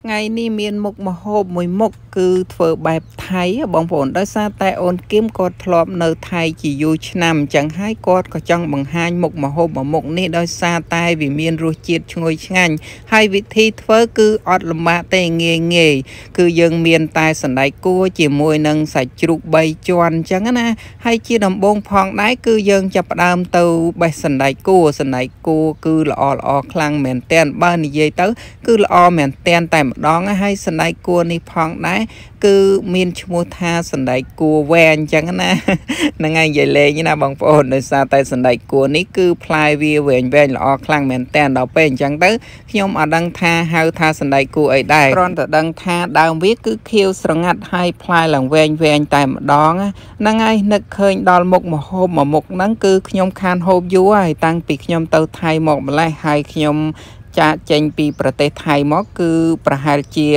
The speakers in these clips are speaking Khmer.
ngày ni miền mục mà hộp mùi mục cứ thở bài Thái bóng phổn đó xa tại ôn kiếm cột lọp nơi Thái chỉ dù nằm chẳng hai cột có trong bằng hai mục mà hộp mà mục ni đó xa tai vì miền ruột chiết ngồi ngành hai vị thi thở cứ ọt lầm bạ tê nghề cứ dừng miền tai sẵn đáy cua chỉ mùi nâng sạch trục bay tròn chẳng á hay chia đầm bông phong đáy cứ dừng chập đam tàu bay sẵn đáy cua cứ lọ khlang mẹn tên ba nì dây tới cứ lọ mẹn tên tại một đón hay sân đáy cua ni phong đáy cứ miên mua tha sân đáy cua quen chẳng á nè ngay vậy lệ như nào bằng phone đời xa tại sân đáy cua ní cứ play via về lọ khlang mẹn tên đào bên chẳng tới khi ông ở đăng tha hao tha sân đáy cua ấy đây còn tại đăng tha đào viết cứ kêu sờ ngặt hay play lòng ven tại một đón nè ngay nực khơi đào một hôm mà một nắng cứ nhom khan hôm vú ai tăng bị nhom tàu thay một lại hai nhom cha chênh piประเทศไทยមកគឺប្រហែលជា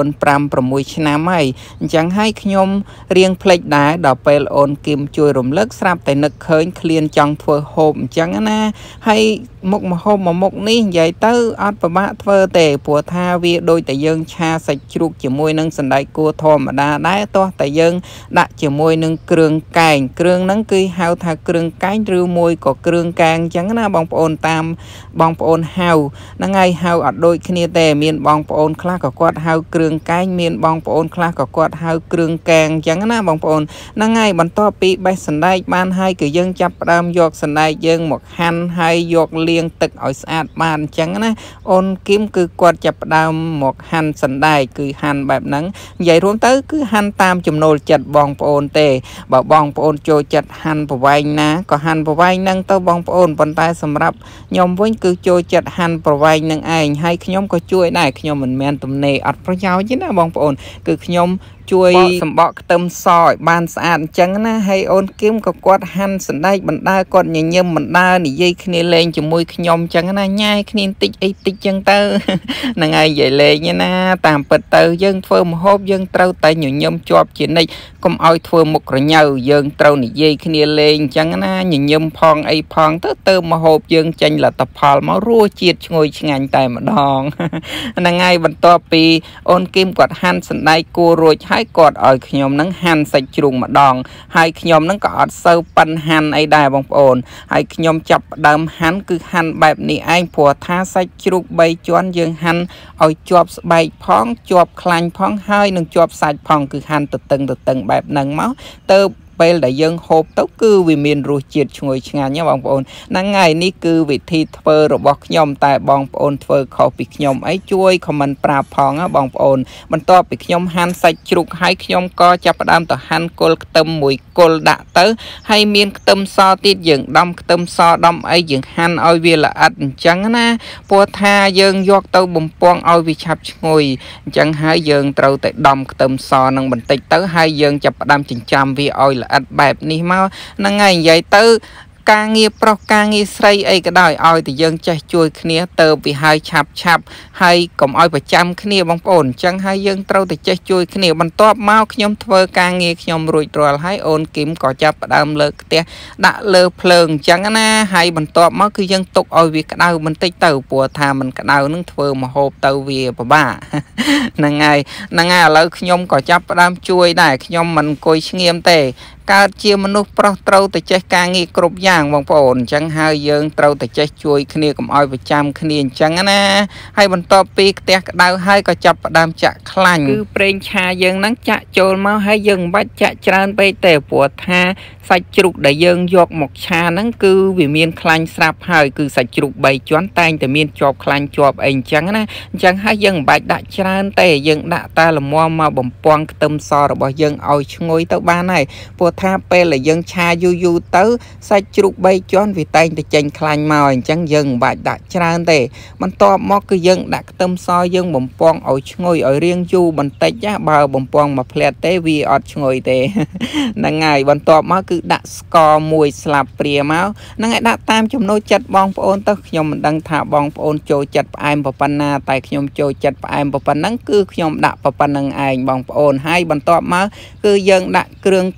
4-5-6ឆ្នាំហើយអញ្ចឹងហើយខ្ញុំរៀងផ្លេចដែរដល់ពេលអូនគឹមជួយរំលឹកស្រាប់តែនឹកឃើញឃ្លានចង់ធ្វើហូបអញ្ចឹងណាហើយមុខម្ហូបមួយមុខនេះនិយាយទៅអត់ពិបាកធ្វើទេព្រោះថាវាដូចតែយើងឆាសាច់ជ្រូកជាមួយនឹងសណ្តែកគួរធម្មតាដែរទាស់តែយើងដាក់ជាមួយនឹងគ្រឿងកែងគ្រឿងហ្នឹងគឺហៅថាគ្រឿងកែងឬមួយក៏គ្រឿងកែងអញ្ចឹងណាបងប្អូនតាមបងប្អូនហៅហ្នឹងហើយហៅអត់ដូចគ្នាទេមានបងប្អូនខ្លះក៏គាត់ហៅគ្រឿងកែងមានបងប្អូនខ្លះក៏គាត់ហៅគ្រឿងកែងអញ្ចឹងណាបងប្អូនហ្នឹងហើយបន្ទាប់ពីបេះសណ្តែកបានហើយគឺយើងចាប់ផ្ដើមយកសណ្តែកយើងមកហាន់ហើយយកលាងទឹកឲ្យស្អាតបានអញ្ចឹងណាអូនគឹមគឺគាត់ចាប់ផ្ដើមមកហាន់សណ្តែកគឺហាន់បែបហ្នឹងនិយាយរួមទៅគឺហាន់តាមចំណូលចិត្តបងប្អូនទេបើបងប្អូនចូលចិត្តហាន់ប្រវែងណាក៏ហាន់ប្រវែងហ្នឹងទៅបងប្អូនប៉ុន្តែសម្រាប់ខ្ញុំវិញគឺចូលចិត្តហាន់ប្រវែងហ្នឹងឯងហើយខ្ញុំក៏ជួយដែរខ្ញុំមិនមែនទំនេរអត់ប្រយោជន៍ទេណាបងប្អូនគឺខ្ញុំជួយសម្បកខ្ទឹមសឲ្យបានស្អាតអញ្ចឹងណាហើយអូនគឹមក៏គាត់ហាន់សណ្តែកបណ្ដើគាត់ញញឹមបណ្ដើនិយាយគ្នាលេងជាមួយខ្ញុំអញ្ចឹងណាញ៉ាយគ្នាតិចអីតិចអញ្ចឹងទៅហ្នឹងហើយនិយាយលេងណាតាមពិតទៅយើងធ្វើម្ហូបយើងត្រូវតែញញឹមជាប់ជានិច្ចកុំឲ្យធ្វើមុខក្រញ៉ៅយើងត្រូវនិយាយគ្នាលេងអញ្ចឹងណាញញឹមផងអីផងទៅម្ហូបយើងចេញលទ្ធផលមករសជាតិឈ្ងុយឆ្ងាញ់តែម្ដងហ្នឹងហើយបន្ទាប់ពីអូនគឹមគាត់ហាន់សណ្តែកគួររួចហើយគាត់ឲ្យខ្ញុំនឹងហាន់សាច់ជ្រូកម្ដងហើយខ្ញុំនឹងក៏អត់សូវប៉ិនហាន់អីដែរបងប្អូនហើយខ្ញុំចាប់ផ្ដើមហាន់គឺហាន់បែបនេះឯងព្រោះថាសាច់ជ្រូក3ជាន់យើងហាន់ឲ្យជាប់ស្បែកផងជាប់ខ្លាញ់ផងហើយនឹងជាប់សាច់ផងគឺហាន់ទៅតឹងបែបហ្នឹងមកទៅពេលដែលយើងហូបទៅគឺវាមានរសជាតិឈ្ងុយឆ្ងាញ់ណាបងប្អូនហ្នឹងហើយនេះគឺវិធីធ្វើរបស់ខ្ញុំតែបងប្អូនធ្វើខុសពីខ្ញុំអីជួយខមមិនប្រាប់ផងណាបងប្អូនបន្ទាប់ពីខ្ញុំហាន់សាច់ជ្រូកហើយខ្ញុំក៏ចាប់ផ្ដើមទៅហាន់គល់ខ្ទឹមមួយគល់ដាក់ទៅហើយមានខ្ទឹមសទៀតយើងដំខ្ទឹមសដំអីយើងហាន់ឲ្យវាល្អិតអញ្ចឹងណាព្រោះថាយើងយកទៅបំពងឲ្យវាឆាប់ឈ្ងុយអញ្ចឹងហើយយើងត្រូវតែដំខ្ទឹមសនឹងបន្តិចទៅហើយយើងចាប់ផ្ដើមចិញ្ច្រាំវាឲ្យល្អិតបែបនេះមកហ្នឹងហើយនិយាយទៅការងារប្រុសការងារស្រីអីក៏ដោយឲ្យតែយើងចេះជួយគ្នាទៅពីហើយឆាប់ហើយកុំឲ្យប្រចាំគ្នាបងប្អូនអញ្ចឹងហើយយើងត្រូវតែចេះជួយគ្នាបន្ទាប់មកខ្ញុំធ្វើការងារខ្ញុំរួចរាល់ហើយអូនគឹមក៏ចាប់ផ្ដើមលើកផ្ទះដាក់លើភ្លើងអញ្ចឹងណាហើយបន្ទាប់មកគឺយើងទុកឲ្យវាក្តៅបន្តិចទៅព្រោះថាมันក្តៅនឹងធ្វើម្ហូបទៅវាពិបាកហ្នឹងហើយឥឡូវខ្ញុំក៏ចាប់ផ្ដើមជួយដែរខ្ញុំមិនអង្គុយស្ងៀមទេកើតជាមនុស្សប្រុសត្រូវតែចេះការងារគ្រប់យ៉ាងបងប្អូនអញ្ចឹងហើយយើងត្រូវតែចេះជួយគ្នាកុំឲ្យប្រចាំគ្នាអញ្ចឹងណាហើយបន្ទាប់ពីផ្ទះក្តៅហើយក៏ចាប់ផ្ដើមចាក់ខ្លាញ់គឺប្រេងឆាយើងហ្នឹងចាក់ចូលមកហើយយើងមិនបាច់ចាក់ច្រើនពេកទេព្រោះថាសាច់ជ្រូកដែលយើងយកមកឆាហ្នឹងគឺវាមានខ្លាញ់ស្រាប់ហើយគឺសាច់ជ្រូក3ជាន់តែងតែមានជាប់ខ្លាញ់ជាប់អីអញ្ចឹងណាអញ្ចឹងហើយយើងមិនបាច់ដាក់ច្រើនទេយើងដាក់តែល្មមមកបំពងខ្ទឹមសរបស់យើងឲ្យឈ្ងុយទៅបានហើយព្រោះថាពេលដែលយើងឆាយូរទៅសាច់ជ្រូក3ជាន់វាតែងតែចេញខ្លាញ់មកអញ្ចឹងយើងមិនបាច់ដាក់ច្រើនទេបន្ទាប់មកគឺយើងដាក់ខ្ទឹមសយើងបំពងឲ្យឈ្ងុយឲ្យរៀងយូរបន្តិចណាបើបំពងមួយផ្លែតទេវាអត់ឈ្ងុយទេហ្នឹងហើយបន្ទាប់មកគឺដាក់ស្ករ1ស្លាបព្រាមកហ្នឹងហើយដាក់តាមចំណូលចិត្តបងប្អូនទៅខ្ញុំមិនដឹងថាបងប្អូនចូលចិត្តផ្អែមប៉ុណ្ណាតែខ្ញុំចូលចិត្តផ្អែមប៉ុណ្ណឹងគឺខ្ញុំដាក់ប៉ុណ្ណឹងឯងបងប្អូនហើយបន្ទាប់មកគឺយើងដាក់គ្រឿងកែងឬ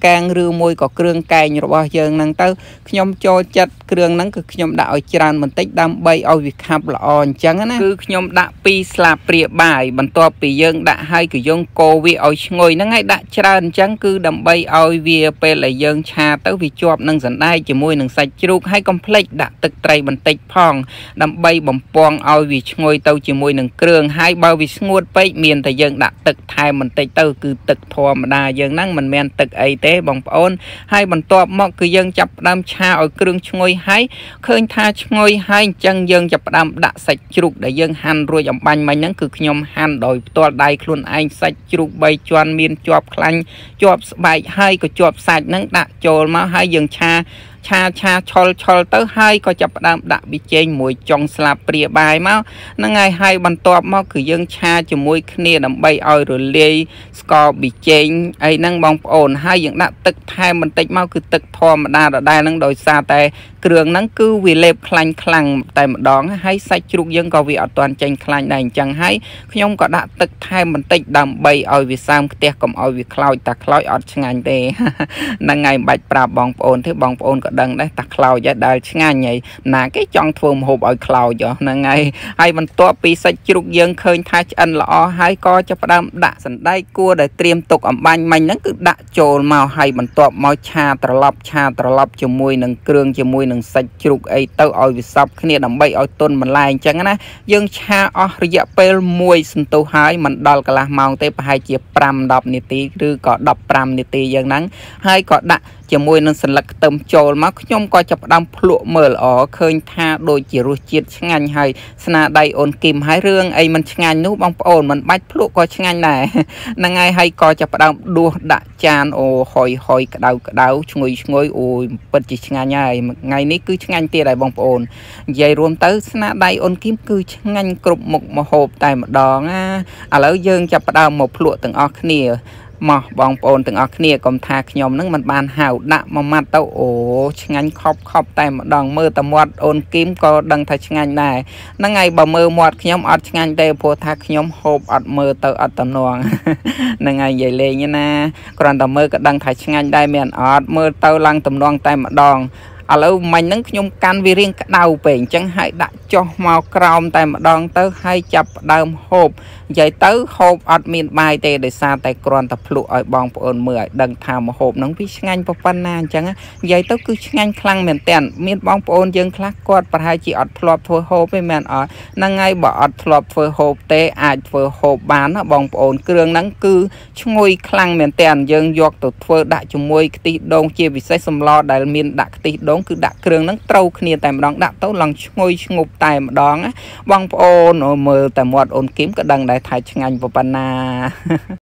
មួយក៏គ្រឿងកែងរបស់យើងហ្នឹងទៅខ្ញុំចូលចិត្តគ្រឿងហ្នឹងគឺខ្ញុំដាក់ឲ្យច្រើនបន្តិចដើម្បីឲ្យវាខាប់ល្អអញ្ចឹងណាគឺខ្ញុំដាក់2ស្លាបព្រាបាយបន្ទាប់ពីយើងដាក់ហើយគឺយើងកូរវាឲ្យឈ្ងុយហ្នឹងហើយដាក់ច្រើនអញ្ចឹងគឺដើម្បីឲ្យវាពេលដែលយើងឆាទៅវាជាប់នឹងសណ្ដែកជាមួយនឹងសាច់ជ្រូកហើយកុំភ្លេចដាក់ទឹកត្រីបន្តិចផងដើម្បីបំពងឲ្យវាឈ្ងុយទៅជាមួយនឹងគ្រឿងហើយបើវាស្ងួតពេកមានតែយើងដាក់ទឹកថែមបន្តិចទៅគឺទឹកធម្មតាយើងហ្នឹងមិនមែនទឹកអីទេបងប្អូនហើយបន្ទាប់មកគឺយើងចាប់ផ្ដើមឆាឲ្យគ្រឿងឈ្ងុយហើយឃើញថាឈ្ងុយហើយអញ្ចឹងយើងចាប់ផ្ដើមដាក់សាច់ជ្រូកដែលយើងហាន់រួចអំបញ្ញមិញហ្នឹងគឺខ្ញុំហាន់ដោយផ្ទាល់ដៃខ្លួនឯងសាច់ជ្រូក3ជាន់មានជាប់ខ្លាញ់ជាប់ស្បែកហើយក៏ជាប់សាច់ហ្នឹងដាក់ចូលមកហើយយើងឆាឆុលទៅហើយក៏ចាប់ផ្ដើមដាក់ប៊ីចេងមួយចុងស្លាបព្រាបាយមកហ្នឹងហើយបន្ទាប់មកគឺយើងឆាជាមួយគ្នាដើម្បីឲ្យរលាយស្ករប៊ីចេងអីហ្នឹងបងប្អូនហើយយើងដាក់ទឹកថែមបន្តិចមកគឺទឹកធម្មតាដដែលហ្នឹងដោយសារតែគ្រឿងហ្នឹងគឺវាលេបខ្លាញ់ខ្លាំងតែម្ដងហើយសាច់ជ្រូកយើងក៏វាអត់ទាន់ចេញខ្លាញ់ដែរអញ្ចឹងហើយខ្ញុំក៏ដាក់ទឹកថែមបន្តិចដើម្បីឲ្យវាសើមខ្ទះកុំឲ្យវាខ្លោចតែខ្លោចអត់ឆ្ងាញ់ទេហ្នឹងហើយមិនបាច់ប្រាប់បងប្អូនទេបងប្អូនក៏ដឹងដែរតែខ្លោចដែលឆ្ងាញ់ហើយណាគេចង់ធ្វើម្ហូបឲ្យខ្លោចហ្នឹងហើយបន្ទាប់ពីសាច់ជ្រូកយើងឃើញថាឆ្អិនល្អហើយក៏ចាប់ផ្ដើមដាក់សណ្ដែកគួរដែលត្រៀមទុកអំបញ្ញមិញហ្នឹងគឺដាក់ចូលមកហើយបន្ទាប់មកឆាត្រឡប់ជាមួយនឹងគ្រឿងជាមួយនឹងសាច់ជ្រូកអីទៅឲ្យវាសព្វគ្នាដើម្បីឲ្យទន់បន្លែអញ្ចឹងណាយើងឆាអស់រយៈពេល1សន្ទុះហើយមិនដល់កន្លះម៉ោងទេប្រហែលជា5-10នាទីឬក៏15នាទីយ៉ាងហ្នឹងហើយក៏ដាក់ជាមួយនឹងសន្លឹកខ្ទឹមចូលមកខ្ញុំក៏ចាប់ផ្ដើមភ្លក់មើលល្អឃើញថាដូចជារសជាតិឆ្ងាញ់ហើយស្នាដៃអូនគឹមហើយរឿងអីមិនឆ្ងាញ់នោះបងប្អូនមិនបាច់ភ្លក់ក៏ឆ្ងាញ់ដែរហ្នឹងហើយក៏ចាប់ផ្ដើមដួសដាក់ចានអូហុយក្តៅឈ្ងុយអូយពិតជាឆ្ងាញ់ហើយថ្ងៃនេះគឺឆ្ងាញ់ទៀតហើយបងប្អូននិយាយរួមទៅស្នាដៃអូនគឹមគឺឆ្ងាញ់គ្រប់មុខម្ហូបតែម្ដងណាឥឡូវយើងចាប់ផ្ដើមមកភ្លក់ទាំងអស់គ្នាមកបងប្អូនទាំងអស់គ្នាកុំថាខ្ញុំនឹងមិនបានហៅដាក់មួយម៉ាត់ទៅអូឆ្ងាញ់ខប់តែម្ដងមើលតែមាត់អូនគឹមក៏ដឹងថាឆ្ងាញ់ដែរហ្នឹងហើយបើមើលមាត់ខ្ញុំអត់ឆ្ងាញ់ទេព្រោះថាខ្ញុំហូបអត់មើលទៅអត់តំណងហ្នឹងហើយនិយាយលេងណាគ្រាន់តែមើលក៏ដឹងថាឆ្ងាញ់ដែរមានអត់មើលទៅឡើងតំណងតែម្ដងឥឡូវមិញហ្នឹងខ្ញុំកាន់វារៀងក្តៅពេកអញ្ចឹងហើយដាក់ចុះមកក្រោមតែម្ដងទៅហើយចាប់ផ្ដើមហូបនិយាយទៅហូបអត់មានបាយទេដោយសារតែគ្រាន់តែភ្លក់ឲ្យបងប្អូនមើលឲ្យដឹងថាម្ហូបហ្នឹងវាឆ្ងាញ់ប៉ុណ្ណាអញ្ចឹងនិយាយទៅគឺឆ្ងាញ់ខ្លាំងមែនតើមានបងប្អូនយើងខ្លះគាត់ប្រហែលជាអត់ធ្លាប់ធ្វើហូបទេមែនអត់ហ្នឹងហើយបើអត់ធ្លាប់ធ្វើហូបទេអាចធ្វើហូបបានណាបងប្អូនគ្រឿងហ្នឹងគឺឈ្ងុយខ្លាំងមែនតើយើងយកទៅធ្វើដាក់ជាមួយខ្ទិះដូងជាពិសេសសម្លដែលមានដាក់ខ្ទិះដូងគឺដាក់គ្រឿងហ្នឹងត្រូវគ្នាតែម្ដងដាក់ទៅឡើងឈ្ងុយឈ្ងប់តែម្ដងណាបងប្អូនមើលតែមាត់អូនគឹមក៏ដឹងដែរថាឆ្ងាញ់ប៉ុណ្ណា